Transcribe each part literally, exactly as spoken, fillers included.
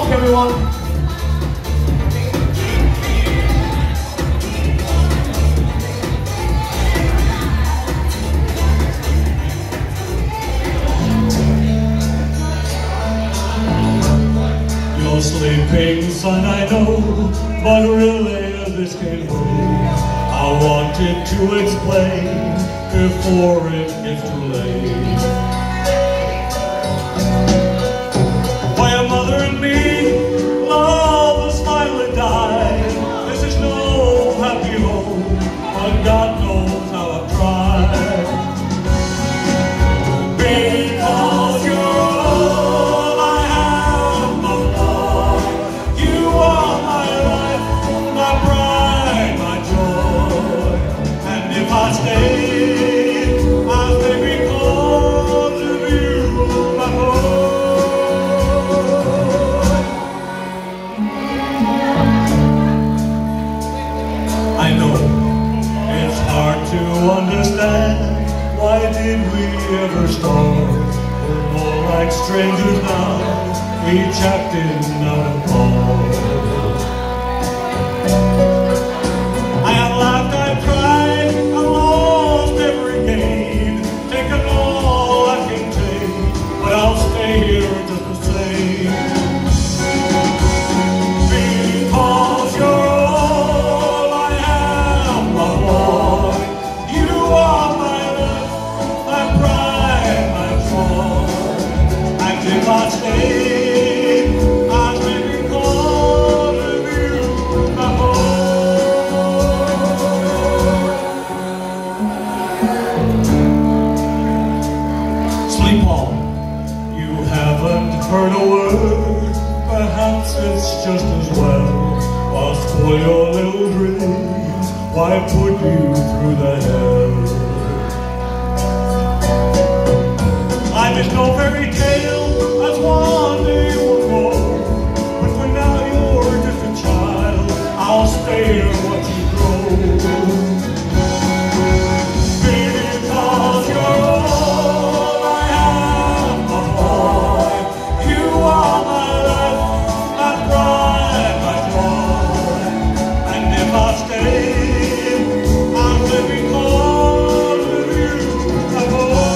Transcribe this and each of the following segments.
Mark, everyone. You're sleeping, son, I know, but really this can't wait. I wanted to explain before it gets too late. Why a mother and me, love has finally died. This is no happy home, but God knows how I've tried. Because you're all I have, my boy. You are my life, my pride, my joy. And if I stay, I'll stay because of you, my boy. I know it's hard to understand. Why did we ever start? We're more like strangers now, each acting out of part. I have laughed, I've cried, I've lost every game, taken all I can take, but I'll stay here just the same. Because you're all I have, my boy. You are my love, my pride, my joy. And if I stay, I'll stay because of you, my boy. Sleep on, you haven't heard a word. Perhaps it's just as well. I'll spoil your little dreams. Why put you through the hell? Life is no fairy tale, as one day will grow. But for now you're just a child. I'll spare what you grow. Because you're all I have, my boy. You are my life, my pride, my joy. And if I stay, I'll stay because of you, my boy.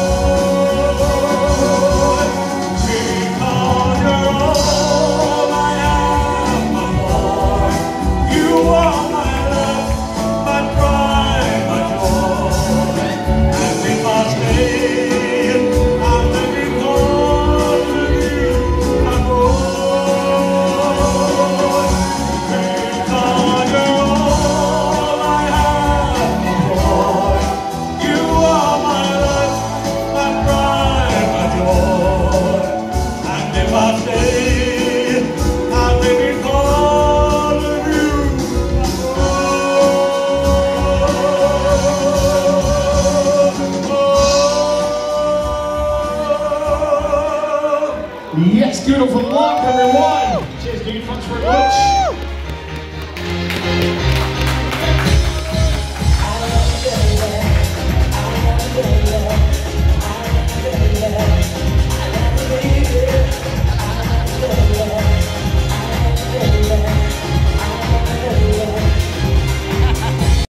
Because you're all I have, my boy. You are my life, my pride, my joy. And if I stay, I'll stay because of you, my boy. Because you're all I have, my boy. You are my life, my pride, my joy. And if I stay, I'll stay because of you, my boy. Yes, beautiful Mark, everyone. Cheers, dude. Thanks very much.